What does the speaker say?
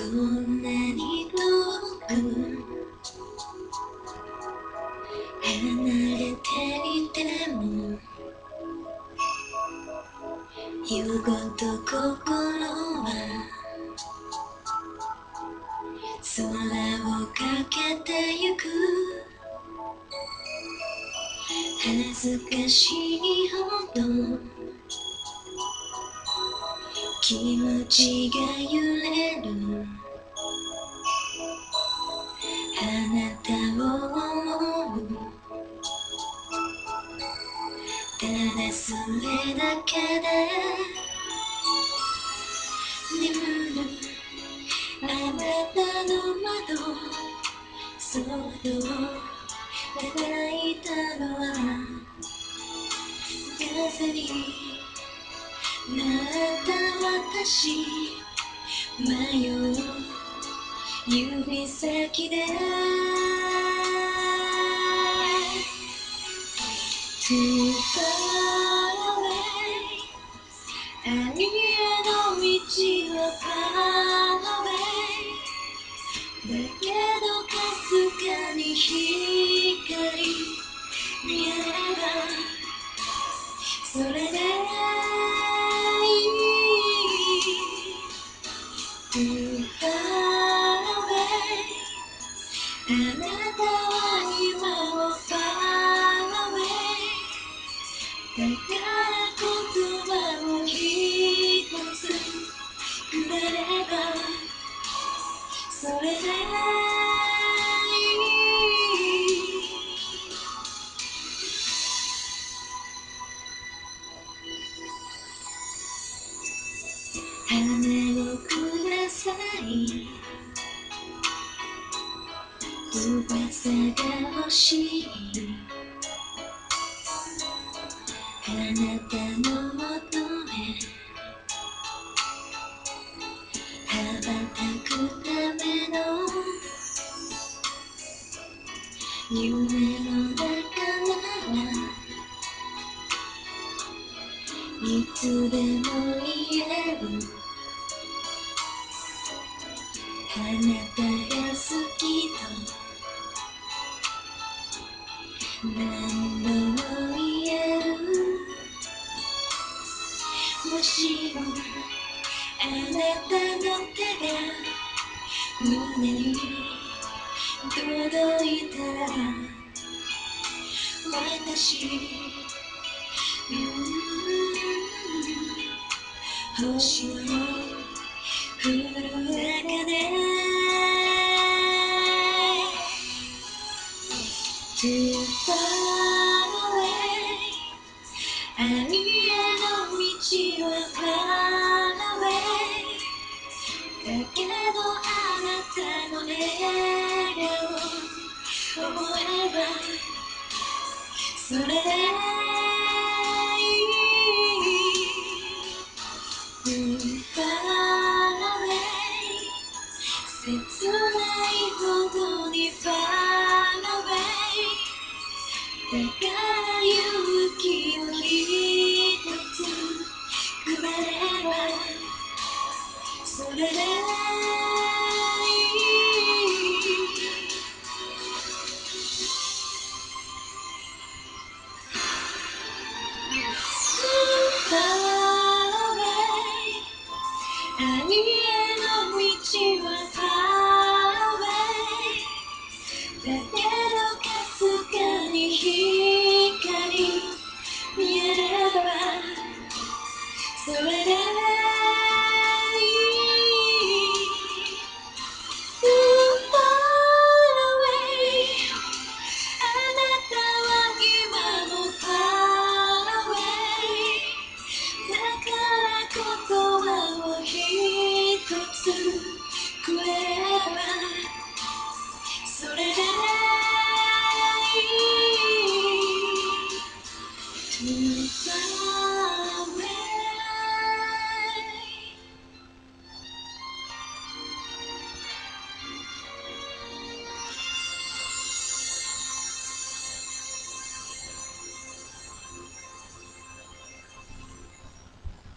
んなに遠く離れていても夜ごと心は空をかけてゆく恥ずかしいほど気持ちが揺れるあなたを思うただそれだけで眠るあなたの窓そっと叩いたのは風になった私迷う指先で Too far away 愛への道は far away だけどかすかに光見えればそれでいい Too far away あなたは今も far away だから言葉を一つくれればそれでいい羽をください翼が欲しいあなたのもとへ羽ばたくための夢の中ならいつでも言えるあなたが好きと何度も言えるもしもあなたの手が胸に届いたら私星の降る中で Too far away 愛への道は far away だけどあなたの笑顔思えばそれで